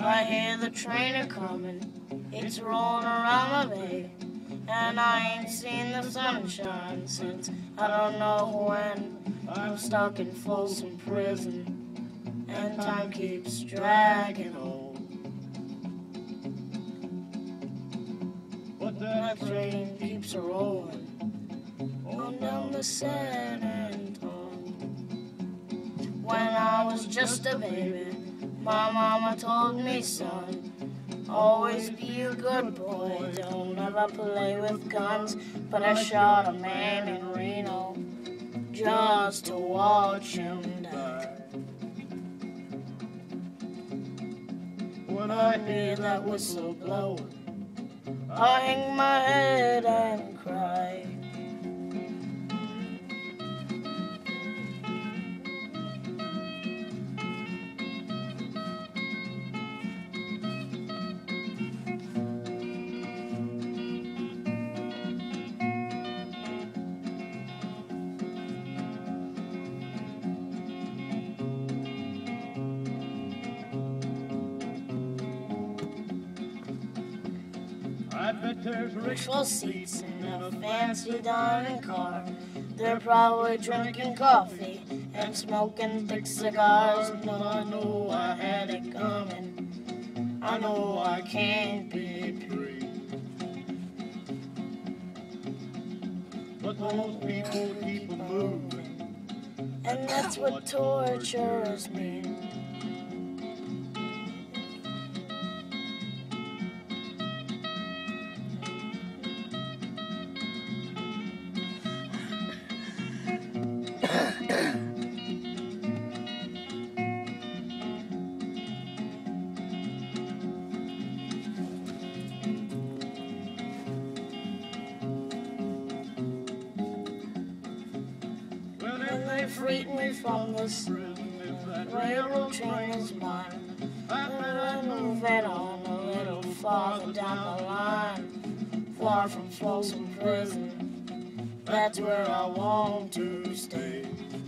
I hear the train a-comin', it's rollin' around the bay, and I ain't seen the sunshine since I don't know when. I'm stuck in Folsom Prison, and time keeps dragging on. But that train keeps a-rollin' on down the San Antone. When I was just a baby, my mama told me, son, always be a good boy, don't ever play with guns. But I shot a man in Reno just to watch him die. When I hear that whistle blow, I hang my head and cry. I bet there's ritual seats in a fancy dining car. They're probably drinking coffee and smoking thick cigars. But I know I had it coming. I know I can't be free. But those people keep moving, and that's what tortures me. When they freed me from this railroad train is mine, I better move it on a little farther down the line, far from Folsom Prison. That's where I want to stay.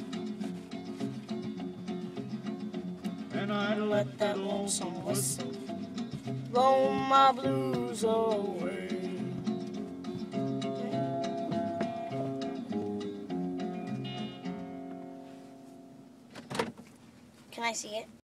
And I'd let that lonesome whistle blow my blues away. Can I see it?